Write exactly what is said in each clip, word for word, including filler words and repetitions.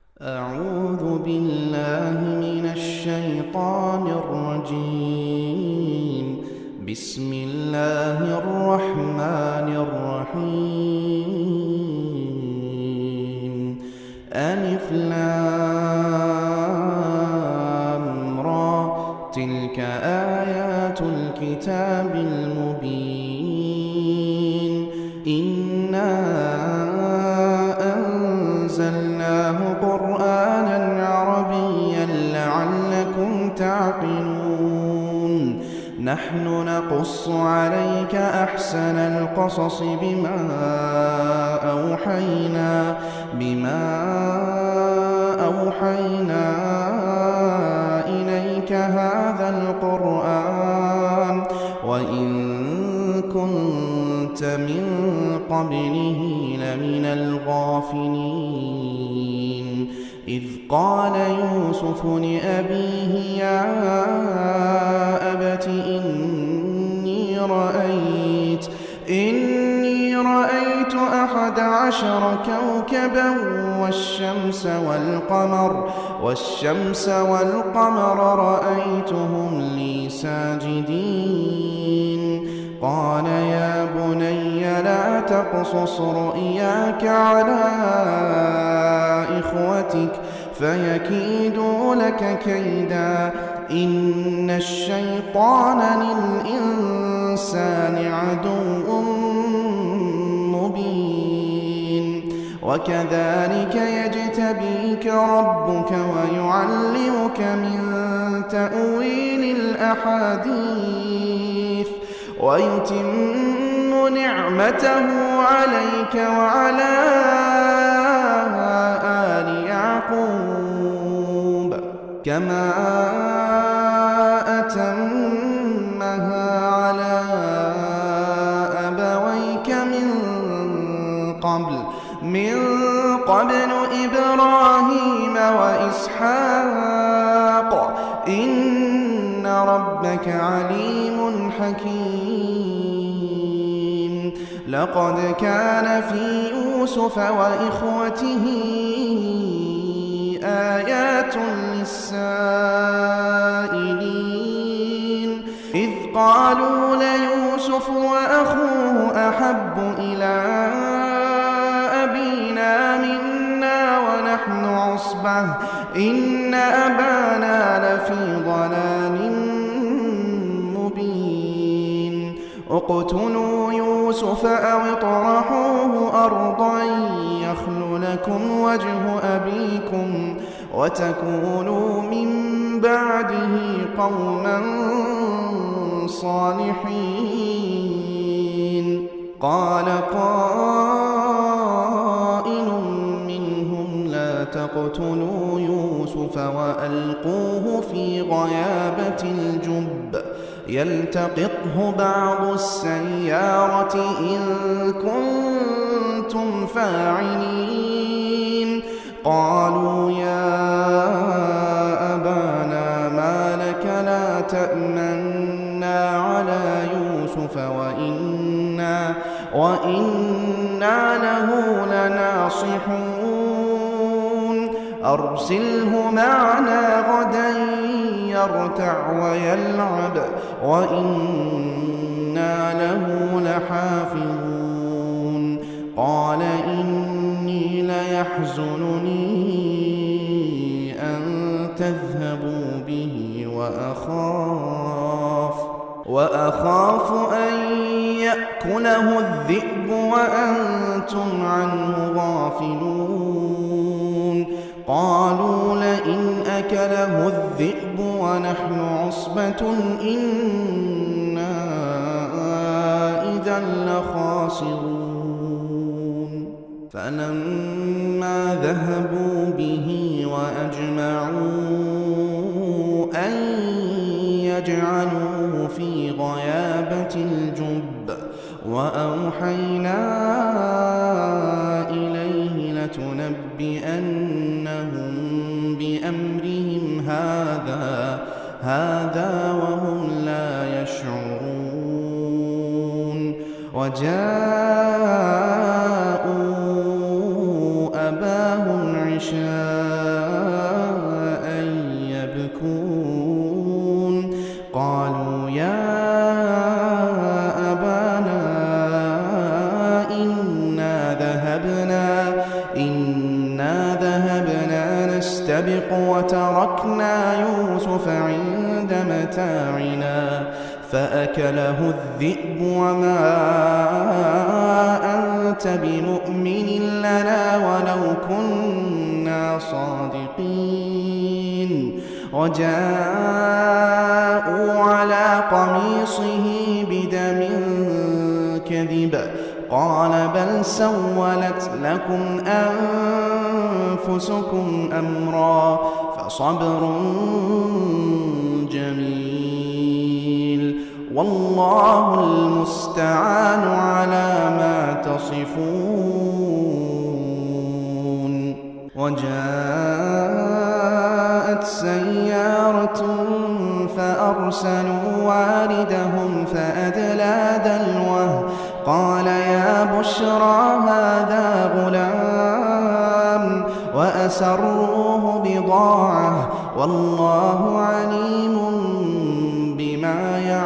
أعوذ بالله من الشيطان الرجيم. بسم الله الرحمن الرحيم. ألف لام را، تلك آيات الكتاب المبين. إنا أنزلناه قرآنا عربيا لعلكم تعقلون. نحن نقص عليك أحسن القصص بما أوحينا بما أوحينا إليك هذا القرآن وإن كنت من قبله لمن الغافلين. إذ قال يوسف لأبيه يا أبت إني رأيت إني رأيت أحد عشر كوكبا والشمس والقمر والشمس والقمر رأيتهم لي ساجدين. قال يا بني لا تقصص رؤياك على إخوتك فيكيدوا لك كيدا. إن الشيطان للإنسان عدو مبين. وكذلك يجتبيك ربك ويعلمك من تأويل الأحاديث ويتم نعمته عليك وعلى آل يعقوب كما أتمها على أبويك من قبل من قبل إبراهيم وإسحاق إن ربك عليم حكيم. لقد كان في يوسف وإخوته آيات للسائلين. إذ قالوا ليوسف وأخوه أحب إلى أبينا منا ونحن عصبة إن أبانا لفي ضلال مبين. اقتلوا يوسف أو اطرحوه أرضا يخل لكم وجه أبيكم وتكونوا من بعده قوما صالحين. قال قائل منهم لا تقتلوا يوسف وألقوه في غيابة الجب يلتقطه بعض السيارة إن كنتم فاعلين. قالوا يا أبانا ما لك لا تأمنا على يوسف وإنا, وإنا له لناصحون. أرسله معنا غدا يرتع ويلعب وإنا له لحافظون. قال إني ليحزنني أن تذهبوا به وأخاف وأخاف أن يأكله الذئب وأنتم عنه غافلون. قالوا لئن أكله الذئب ونحن عصبة إنا إذا لخاسرون. فلما ذهبوا به وأجمعوا أن يجعلوه في غيابة الجب وأوحينا إليه لتنبئنهم بأمرهم هذا هذا وهم لا يشعرون. وجاءوا أباهم عشاء نستبق وتركنا يوسف عند متاعنا فأكله الذئب وما أنت بمؤمن لنا ولو كنا صادقين وجاءوا على قميصه بدم كذب قال بل سولت لكم أنفسكم أمرا فصبر جميل والله المستعان على ما تصفون. وجاءت سيارة فأرسلوا واردهم فأدلى دلوه قال يا بشرى هذا غلام وأسروه بضاعة والله عليم بما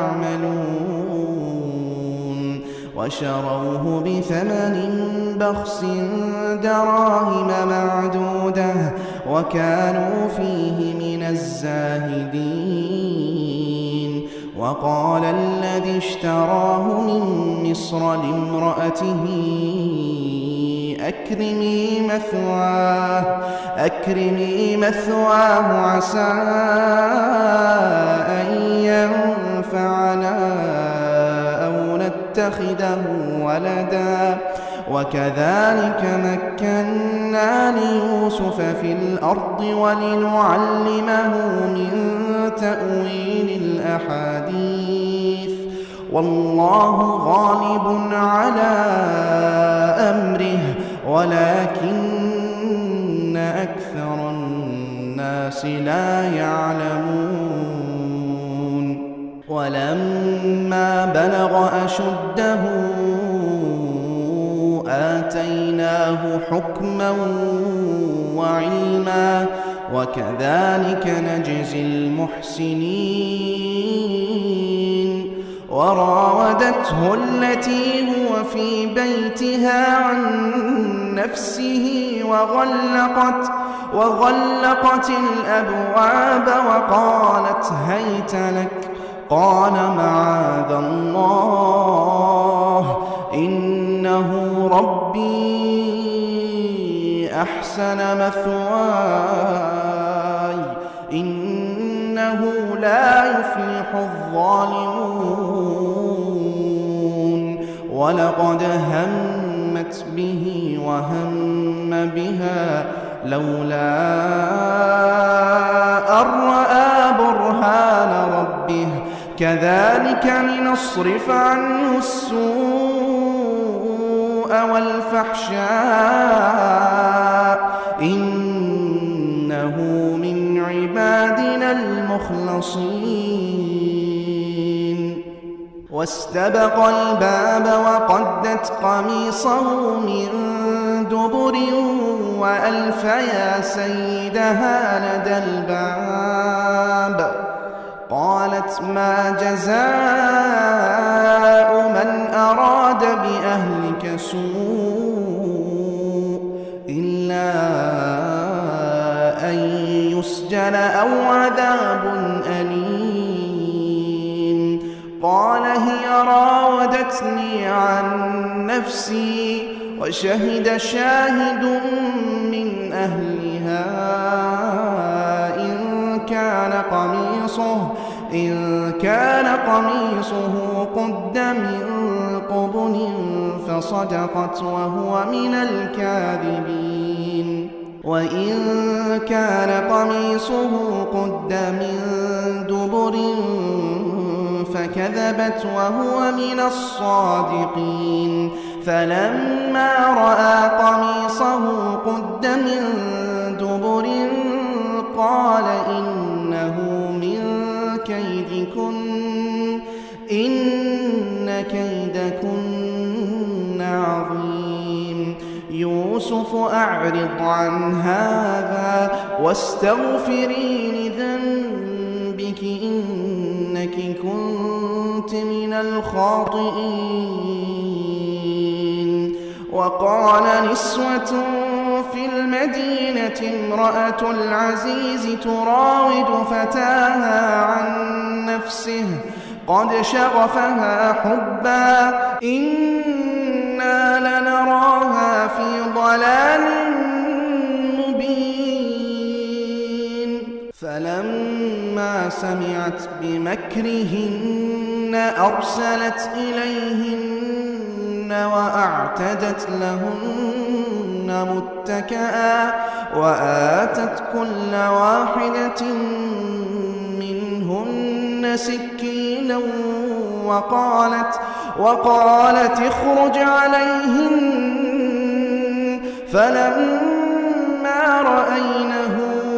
يعملون وشروه بثمن بخس دراهم معدودة وكانوا فيه من الزاهدين. وقال الذي اشتراه من مصر لامرأته أكرمي مثواه أكرمي مثواه عسى أن ينفعنا أو نتخذه ولدا وكذلك مكنا ليوسف في الأرض ولنعلمه من تأويل الأحاديث والله غالب على أمره ولكن أكثر الناس لا يعلمون. ولما بلغ أشده آتيناه حكما وعلما وكذلك نجزي المحسنين. وراودته التي هو في بيتها عن نفسه وغلقت وغلقت الأبواب وقالت هيت لك قال معاذ الله إنه ربي أحسن مثواي إنه لا يفلح الظالمون. ولقد همت به وهم بها لولا أن رأى برهان ربه كذلك لنصرف عنه السوء والفحشاء إنه من عبادنا المخلصين. واستبق الباب وقدت قميصه من دبر وألف يا سيدها لدى الباب قالت ما جزاء من أراد بأهلك سوء إلا أن يسجن أو عذاب أليم. قال هي راودتني عن نفسي وشهد شاهد من أهلها إن كان قميصه إن كان قميصه قد من قبل فصدقت وهو من الكاذبين. وإن كان قميصه قد من دبر فكذبت وهو من الصادقين. فلما رأى قميصه قد من دبر قال إنه من كيدكن إن كيدكن عظيم. يوسف أعرض عن هذا واستغفري لذنبك إنك كنت من الخاطئين. وقال نسوة في المدينة امرأة العزيز تراود فتاها عن نفسه قد شغفها حبا إنا لنراها في ضلال مبين فلما سمعت بمكرهن أرسلت إليهن وأعتدت لهن متكئا وآتت كل واحدة منهن سكينا وقالت وقالت اخرج عليهن فلما رأينه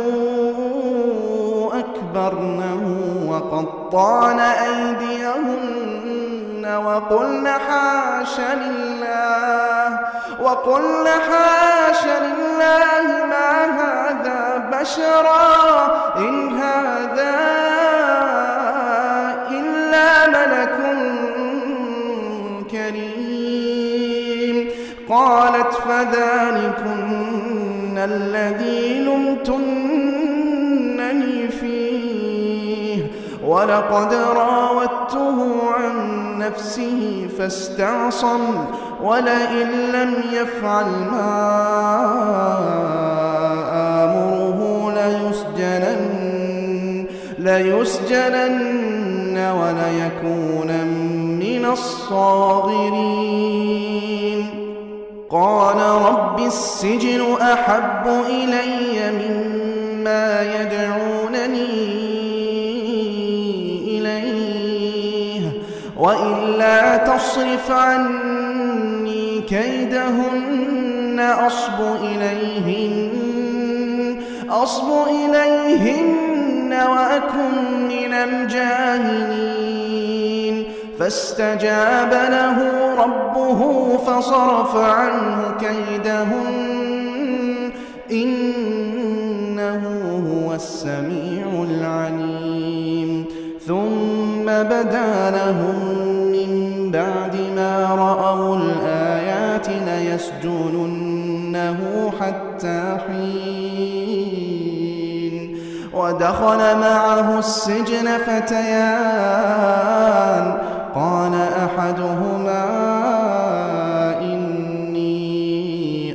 أكبرنه وقطعن أيديهن وقلن حاش لله وقلن حاش لله ما هذا بشرا إن هذا إلا ملك كريم قالت فذلكن الذي لمتنني فيه ولقد راودته عن نفسه فاستعصم ولئن لم يفعل ما آمره ليسجنن ليسجنن وليكونا من الصاغرين قال رب السجن أحب إلي مما يدعونني إليه وإلا تصرف عني كيدهن أصب إليهن أصب إليهن وأكن من الجاهلين فاستجاب له ربه فصرف عنه كيدهن إنه هو السميع العليم ثم بدا لهم من بعد ما رأوا الآيات ليسجننه حتى حين ودخل معه السجن فتيان قال أحدهما إني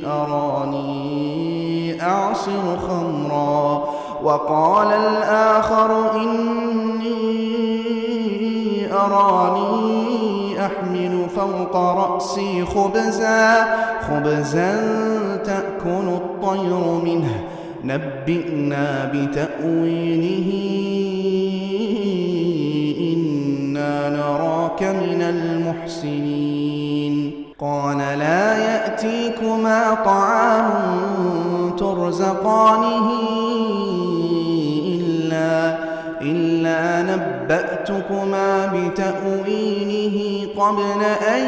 أراني أعصر خمرا وقال الآخر إني أراني أحمل فوق رأسي خبزا خبزا تأكل الطير منه نبئنا بتأويله إنا نراك من المحسنين قال لا يأتيكما طعام ترزقانه إلا إلا نبأتكما بتأويله قبل أن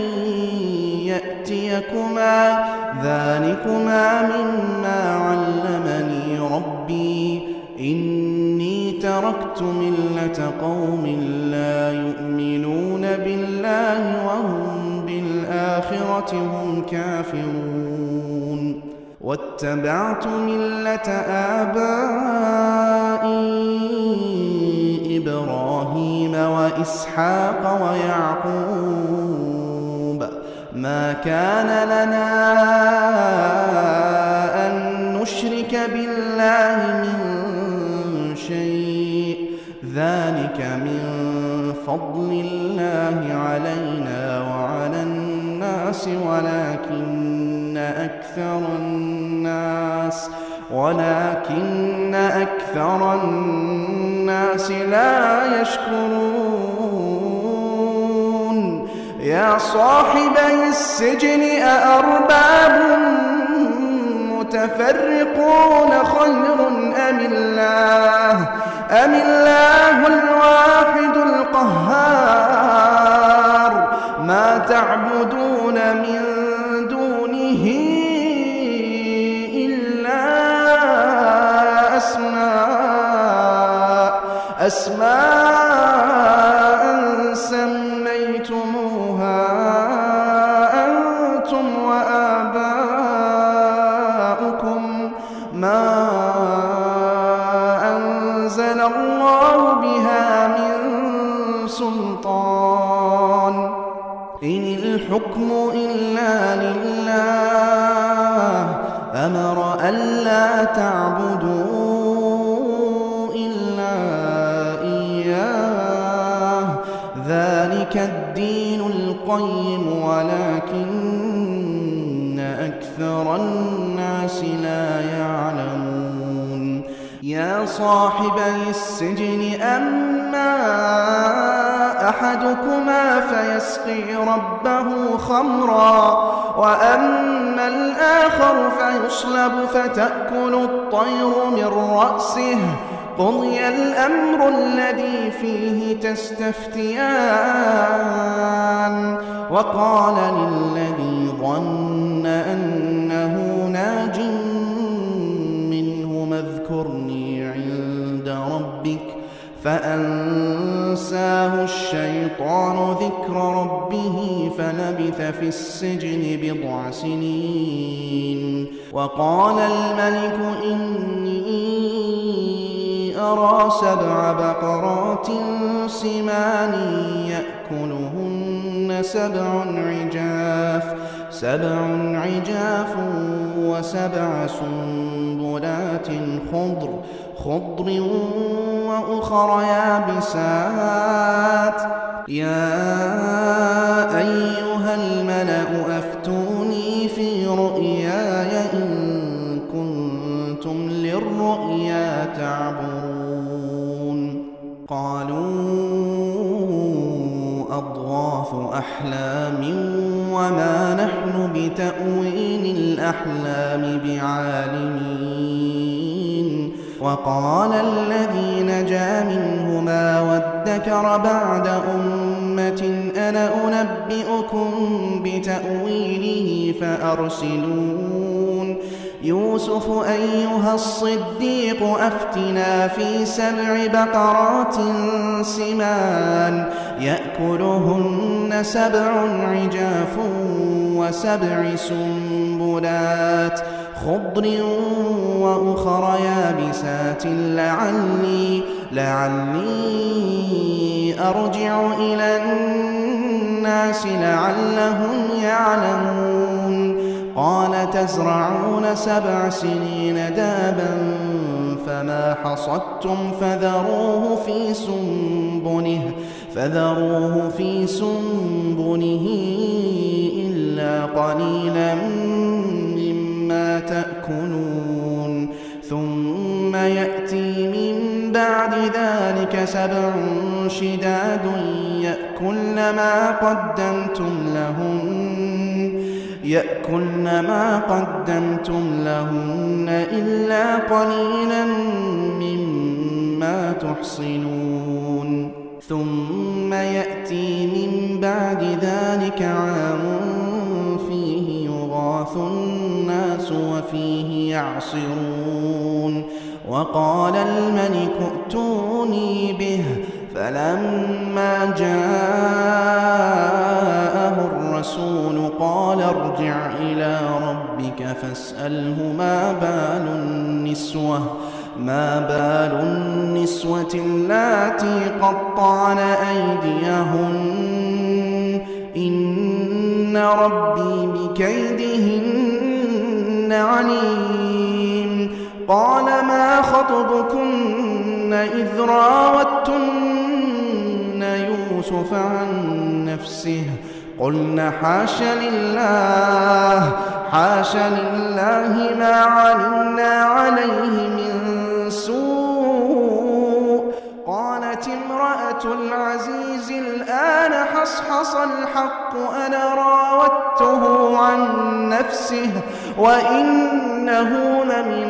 يأتيكما ذلكما مما علمني ربي إني تركت ملة قوم لا يؤمنون بالله وهم بالآخرة هم كافرون واتبعت ملة آبائي إبراهيم وإسحاق ويعقوب ما كان لنا أن نشرك بالله من شيء ذلك من فضل الله علينا وعلى الناس ولكن أكثر الناس ولكن أكثر الناس لا يشكرون يا صاحبي السجن أأرباب متفرقون خير أم الله أم الله الواحد القهار ما تعبدون من دونه إلا أسماء أسماء سميتموها أنتم وآباؤكم الحكم إلا لله أمر ألا تعبدوا إلا إياه ذلك الدين القيم ولكن أكثر الناس لا يعلمون يا صاحبي السجن أما أحدكما فيسقي ربه خمرا وأما الآخر فيصلب فتأكل الطير من رأسه قضي الأمر الذي فيه تستفتيان وقال للذي ظن أنه ناج منه اذكرني عند ربك فأنساه الشيطان ذكر ربه فلبث في السجن بضع سنين وقال الملك إني أرى سبع بقرات سمان يأكلهن سبع عجاف سبع عجاف وسبع سنبلات خضر خضر وأخر يابسات يا أيها الملأ أفتوني في رؤياي إن كنتم للرؤيا تعبرون قالوا أضغاث أحلام وما نحن بتأويل الأحلام بعالمين وقال الذي نجا منهما وادكر بعد أمة أنا أنبئكم بتأويله فأرسلون يوسف أيها الصديق أفتنا في سبع بقرات سمان يأكلهن سبع عجاف وسبع سنبلات خضر وأخر يابسات لعلي لعلي أرجع إلى الناس لعلهم يعلمون قال تزرعون سبع سنين دابا فما حصدتم فذروه في سنبله فذروه في سنبله إلا قليلا مما تأكلون ثم يأتي من بعد ذلك سبع شداد يأكلن ما قدمتم لهن يأكلن ما قدمتم لهن إلا قليلا مما تحصنون ثم يأتي من بعد ذلك عام فيه يغاث الناس وفيه يعصرون وقال الملك ائتوني به فلما جاءه الرسول قال ارجع إلى ربك فاسأله ما بال النسوة ما بال النسوة اللاتي قطعن أيديهن إن ربي بكيدهن عليم قال ما خطبكن إذ راوتن يوسف عن نفسه قلنا حاش لله حاش لله ما علمنا عليه من سوء قالت امرأة العزيز الآن حصحص الحق أنا راودته عن نفسه وإنه لمن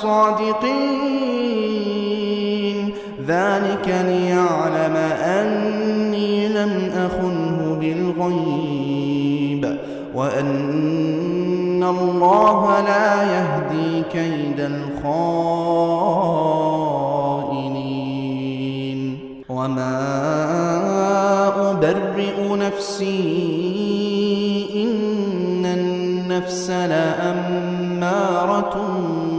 الصادقين ذلك ليعلم أني لم أخنه بالغيب وأن الله لا يهدي كيد الخائنين وما أبرئ نفسي إن النفس لأمارة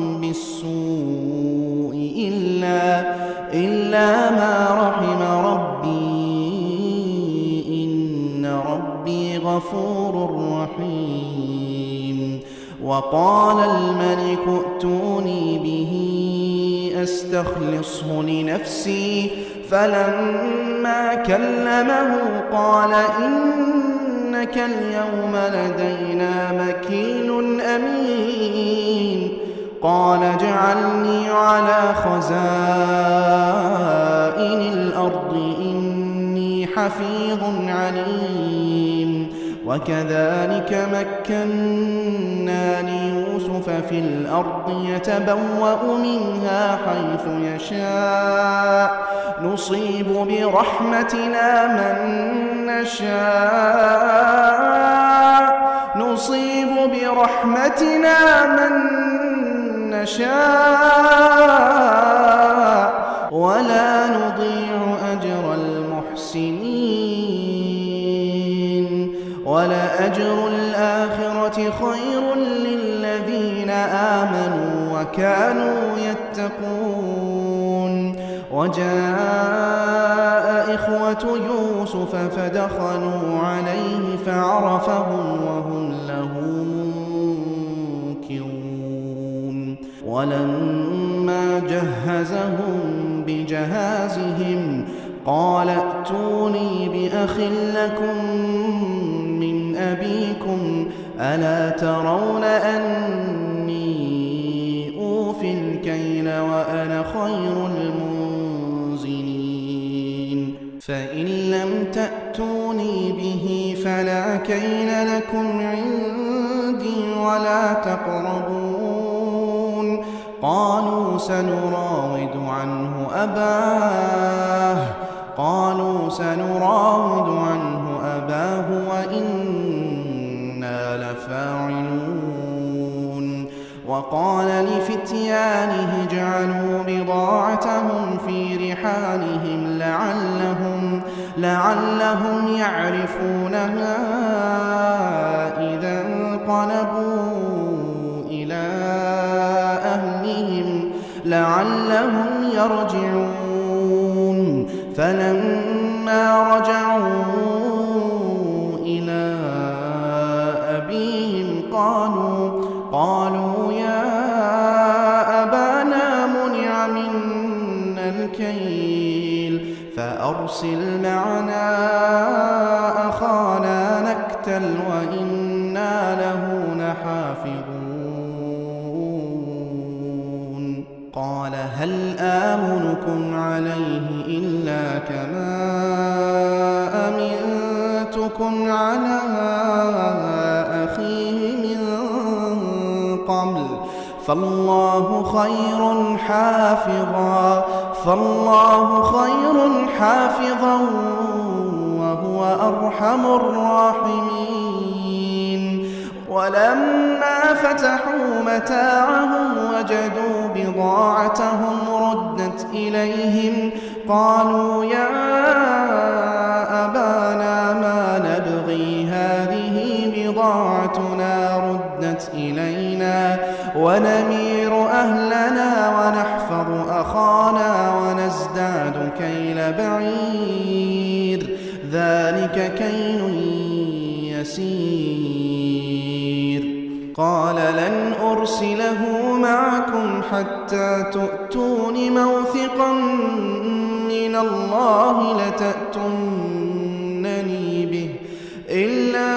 بالسوء إلا إلا ما رحم ربي إن ربي غفور رحيم. وقال الملك ائتوني به أستخلصه لنفسي، فلما كلمه قال إنك اليوم لدينا مكين أمين. قال اجعلني على خزائن الأرض إني حفيظ عليم. وكذلك مكنا ليوسف في الأرض يتبوأ منها حيث يشاء، نصيب برحمتنا من نشاء نصيب برحمتنا من نشاء ولا نضيع أجر المحسنين. ولأجر الآخرة خير للذين آمنوا وكانوا يتقون. وجاء إخوة يوسف فدخلوا عليه فعرفهم وهم له منكرون. ولما جهزهم بجهازهم قال ائتوني بأخ لكم من أبيكم ألا ترون أني أوفي الكيل وأنا خير المنزلين. فإن لم تأتوني به فلا كيل لكم عندي ولا تقربون. قالوا سنراود عنه أباه قالوا سنراود عنه أباه وإنا لفاعلون. وقال لفتيانه اجعلوا بضاعتهم في رحالهم لعلهم لعلهم يعرفونها إذا انقلبوا إلى أهلهم لعلهم يرجعون. فلما رجعوا إلى أبيهم قالوا قالوا يا أبانا منع منا الكيل فأرسل معنا أخانا نكتل وإنا له لحافظون. قال هل آمنكم عليه إلا كما أمنتكم على أخيه من قبل فالله خير حافظا فالله خير حافظا وهو أرحم الراحمين. ولما فتحوا متاعهم وجدوا بضاعتهم ردت إليهم قالوا يا أبانا ما نبغي هذه بضاعتنا ردت إلينا ونمير أهلنا ونحفظ أخانا ونزداد كيل بعير ذلك كيل يسير. قال لن أرسله معكم حتى تؤتون موثقا من الله لتأتونني به إلا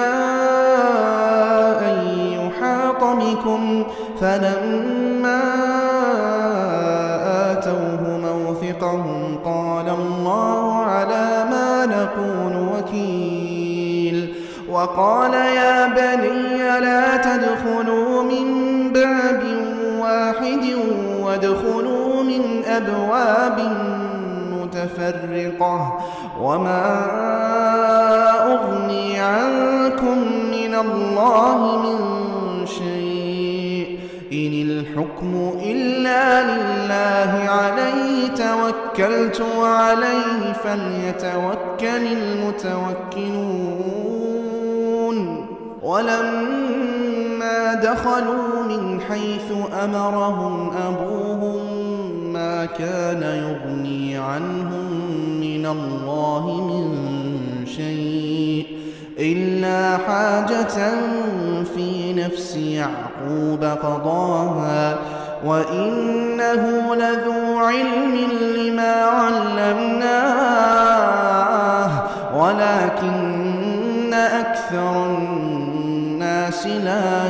أن يحاط بكم. فلما آتوه موثقهم قال الله على ما نقول وكيل. وقال يا بني لا تدخلوا من باب واحد وادخلوا من أبواب متفرقة وما أغني عنكم من الله من شيء إن الحكم إلا لله عليه توكلت وعليه فليتوكل المتوكلون. ولما دخلوا من حيث أمرهم أبوهم ما كان يغني عنهم من الله من شيء إلا حاجة في نفس يعقوب قضاها وإنه لذو علم لما علمناه ولكن أكثر الناس لا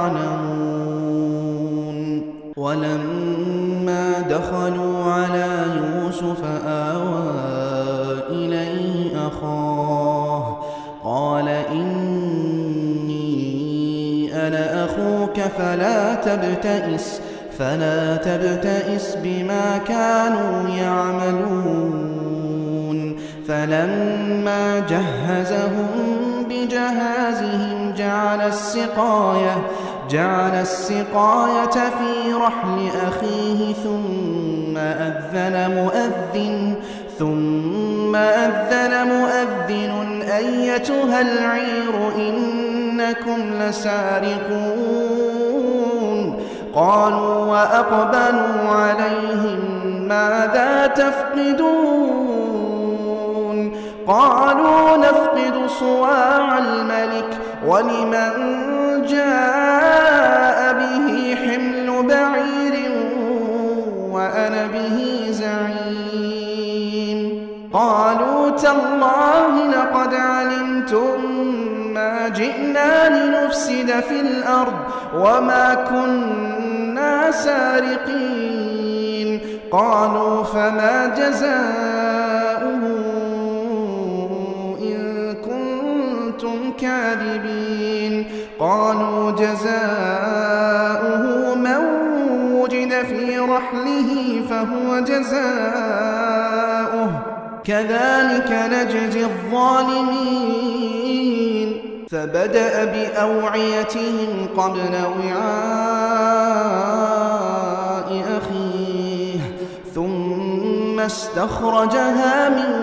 يعلمون. ولما دخلوا على يوسف آوى إليه أخاه قال إني أنا أخوك فلا تبتئس فلا تبتئس بما كانوا يعملون. فلما جهزهم بجهازهم جعل السقاية جعل السقاية في رحل أخيه ثم أذن مؤذن ثم أذن مؤذن أيتها العير إنكم لسارقون. قالوا وأقبلوا عليهم ماذا تفقدون؟ قالوا نفقد صواع الملك ولمن جاء به حمل بعير وأنا به زعيم. قالوا تالله لقد علمتم ما جئنا لنفسد في الأرض وما كنا سارقين. قالوا فما جزاؤه إن كنتم كاذبين؟ قالوا جزاؤه من وجد في رحله فهو جزاؤه كذلك نجزي الظالمين. فبدأ بأوعيتهم قبل وعاء أخيه ثم استخرجها من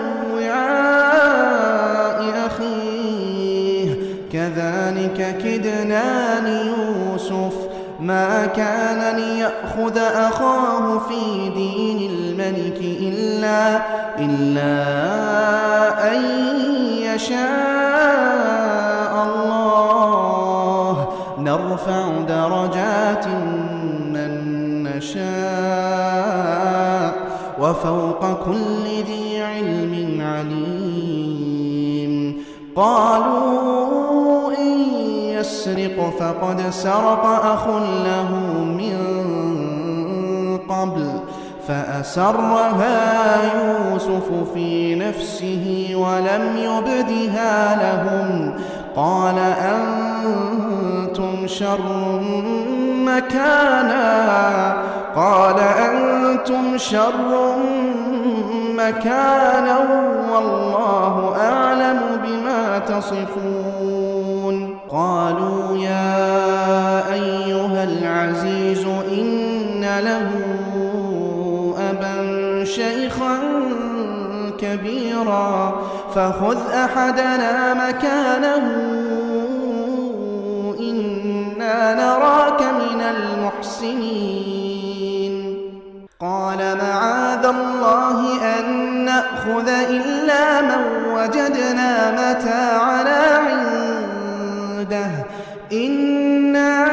وعاء أخيه كذلك كدنا ليوسف ما كان ليأخذ أخاه في دين الملك إلا, إلا أن يشاء الله نرفع درجات من نشاء وفوق كل ذي علم عليم. قالوا إن يسرق فقد سرق أخ له من قبل فأسرها يوسف في نفسه ولم يبدها لهم. قال أنتم شر مكانا قال أنتم شر مكانا والله أعلم بما تصفون. قالوا يا أيها العزيز إن له أبا شيخا كبيرا فخذ أحدنا مكانه إنا نراك من المحسنين. قال معاذ الله أن نأخذ إلا من وجدنا متاعنا عنده إنا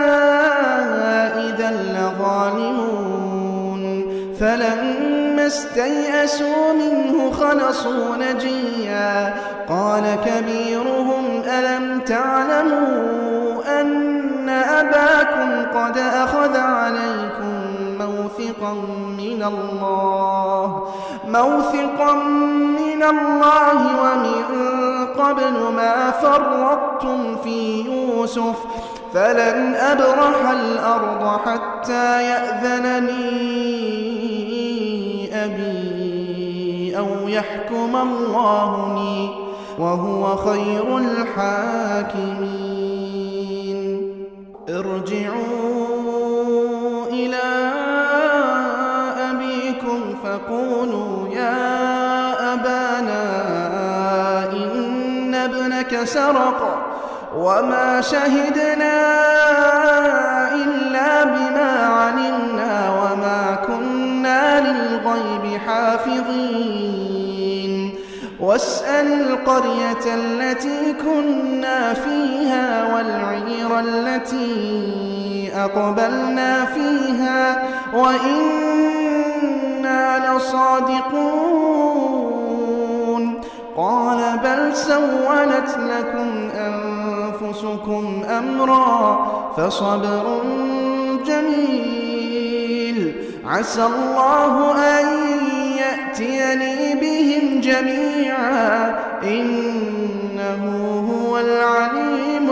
إذا لظالمون. فلما استيئسوا منه خلصوا نجيا قال كبيرهم ألم تعلموا أن أباكم قد أخذ عليكم موثقا من الله موثقا من الله ومن قبل ما فرطتم في يوسف فلن أبرح الأرض حتى يأذن لي أبي أو يحكم الله لي وهو خير الحاكمين. ارجعوا إلى أبيكم فقولوا يا أبانا إن ابنك سرق وما شهدنا إلا بما علمنا وما كنا للغيب حافظين واسأل القرية التي كنا فيها والعير التي أقبلنا فيها وإنا لصادقون قال بل سولت لكم أنفسكم أمرا فصبر جميل عسى الله أن يأتيني بهم جميعا إنه هو العليم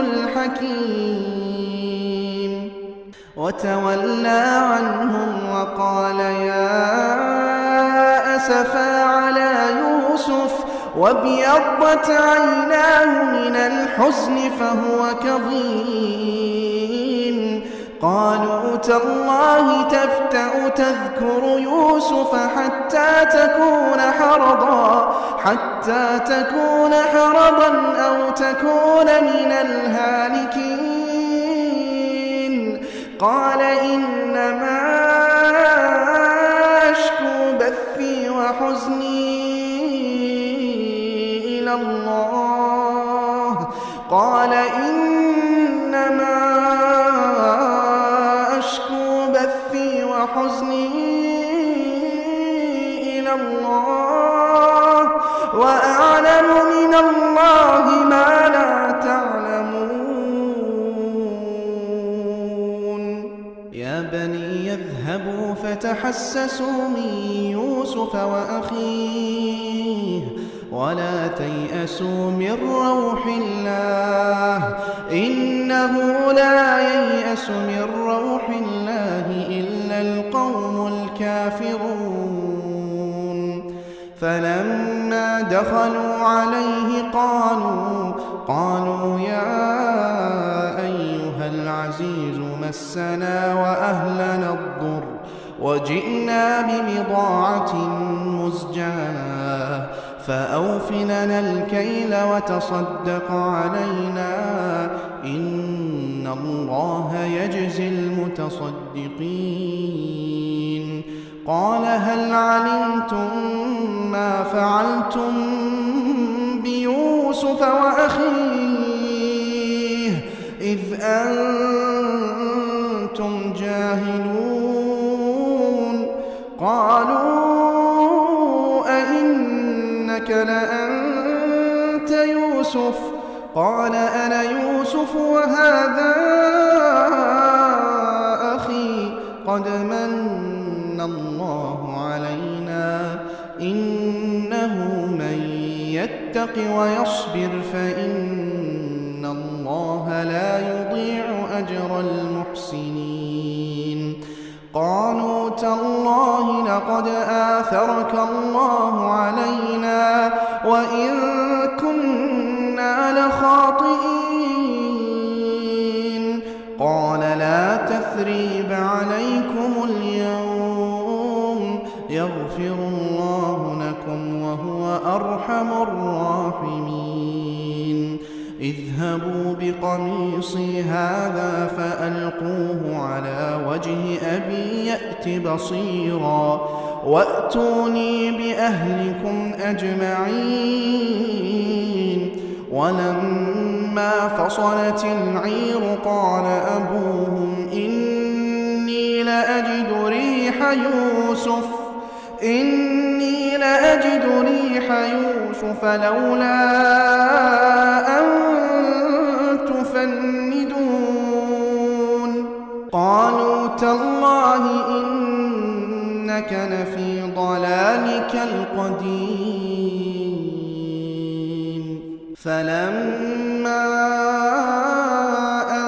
الحكيم وتولى عنهم وقال يا أسفا على يوسف وابيضت عيناه من الحزن فهو كظيم قالوا تالله تفتأ تذكر يوسف حتى تكون حرضا حتى تكون حرضا أو تكون من الهالكين قال إنما أشكو بثي وحزني إلى الله قال إنما وحزني إلى الله وأعلم من الله ما لا تعلمون يا بني يذهبوا فتحسسوا من يوسف وأخيه ولا تيأسوا من روح الله إنه لا ييأس من روح الله إلا القوم الكافرون فلما دخلوا عليه قالوا قالوا يا أيها العزيز مسنا وأهلنا الضر وجئنا ببضاعة مزجاة فأوف لنا الكيل وتصدق علينا إن الله يجزي المتصدقين قال هل علمتم ما فعلتم بيوسف وأخيه إذ أنتم جاهلون قالوا أئنك لأنت يوسف قال أنا يوسف وهذا أخي قد من الله علينا إنه من يتق ويصبر فإن الله لا يضيع أجر المحسنين قالوا تالله لقد آثرك الله علينا وإن كنا لخاطئين قال لا تثريب عليكم اليوم يغفر الله لكم وهو أرحم الراحمين اذهبوا بقميصي هذا فألقوه على وجه أبي يأت بصيرا وأتوني بأهلكم أجمعين ولما فصلت العير قال أبوهم إني لأجد ريح يوسف إني لأجد ريح يوسف لولا أن تفندون قالوا تالله إنك لفي ضلالك القديم فلما أن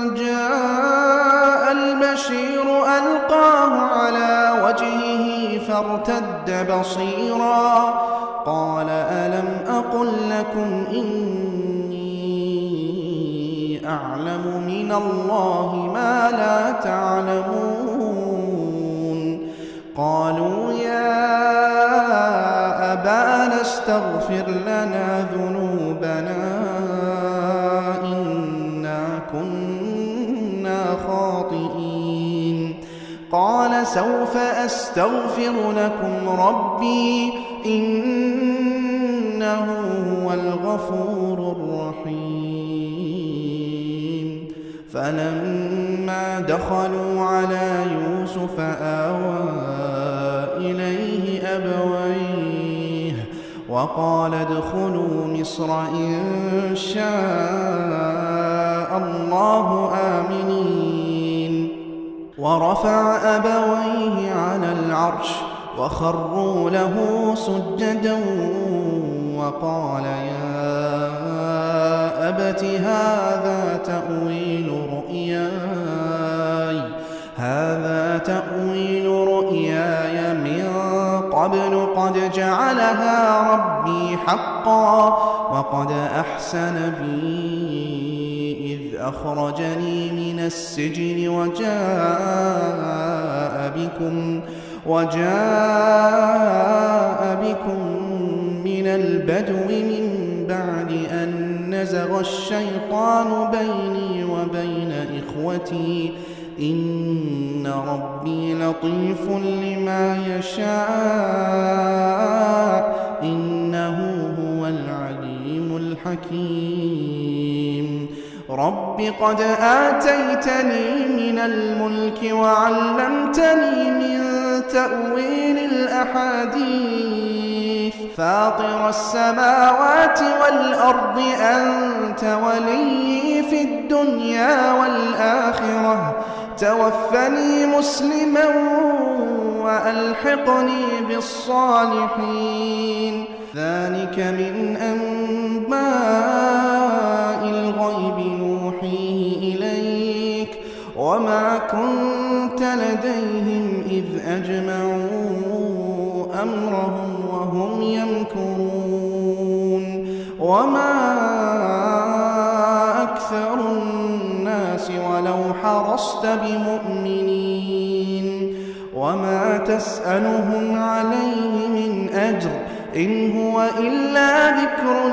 جاء البشير ألقاه على وجهه فارتد بصيرا قال ألم أقل لكم إني أعلم من الله ما لا تعلمون قالوا يا أبانا استغفر لنا ذنوبنا إنا كنا خاطئين قال سوف أستغفر لكم ربي إنه إنه هو الغفور الرحيم. فلما دخلوا على يوسف آوى إليه أبويه وقال ادخلوا مصر إن شاء الله آمنين. ورفع أبويه على العرش وخروا له سجدا وقال يا أبت هذا تأويل رؤياي هذا تأويل رؤياي من قبل قد جعلها ربي حقا وقد أحسن بي إذ أخرجني من السجن وجاء بكم وجاء بكم من البدو من بعد أن نزغ الشيطان بيني وبين إخوتي إن ربي لطيف لما يشاء إنه هو العليم الحكيم. رب قد آتيتني من الملك وعلمتني من تأويل الأحاديث فاطر السماوات والأرض أنت ولي في الدنيا والآخرة توفني مسلما وألحقني بالصالحين. ذلك من أنباء الغيب نوحيه إليك وما كنت لديهم إذ أجمعوا أمرهم وهم يمكرون. وما أكثر الناس ولو حرصت بمؤمنين وما تسألهم عليه من أجر إن هو إلا ذكر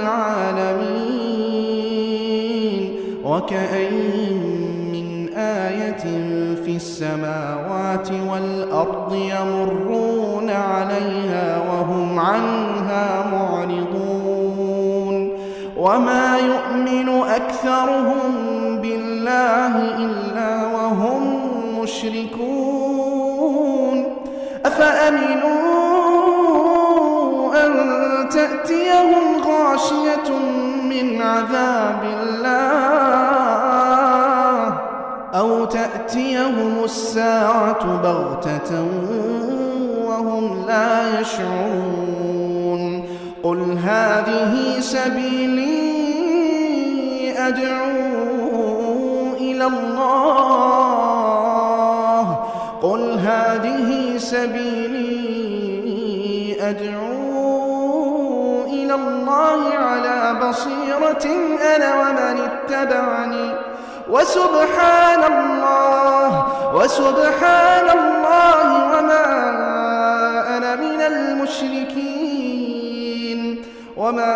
للعالمين. وكأين من آية في السماوات والأرض يمرون عليها وهم عنها معرضون. وما يؤمن أكثرهم بالله إلا وهم مشركون. أفأمنوا أن تأتيهم غاشية من عذاب الله أو تأتيهم الساعة بغتة وهم لا يشعرون. قل هذه سبيلي أدعو إلى الله قل هذه سبيلي أدعو إلى الله على بصيرة أنا ومن اتبعني وسبحان الله وسبحان الله وما أنا من المشركين. وما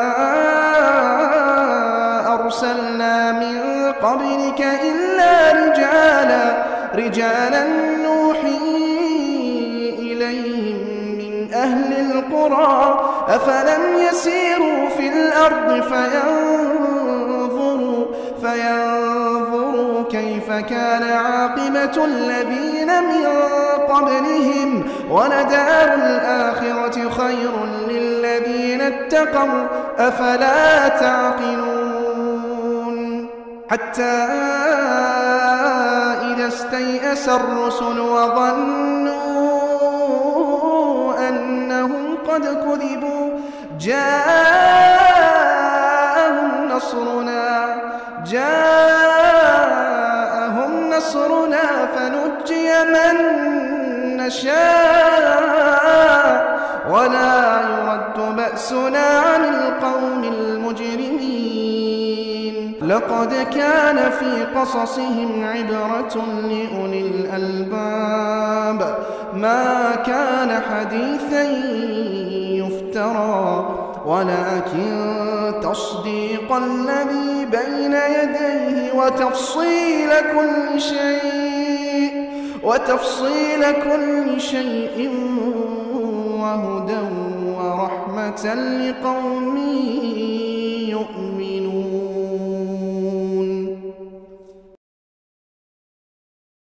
أرسلنا من قبلك إلا رجالا رجالا نوحي إليهم من أهل القرى أفلم يسيروا في الأرض فينظروا فينظروا كيف كان عاقبة الذين من قبلهم ولدار الآخرة خير للذين اتقوا أفلا تعقلون. حتى إذا استيأس الرسل وظنوا أنهم قد كذبوا جاءهم نصرنا جاءهم نصرنا فنجي من نشاء ولا يرد بأسنا عن القوم المجرمين. لقد كان في قصصهم عبرة لأولي الألباب ما كان حديثا يفترى ولكن تصديق الذي بين يديه وتفصيل كل شيء وتفصيل كل شيء وهدى ورحمة ورحمة لقوم يؤمنون.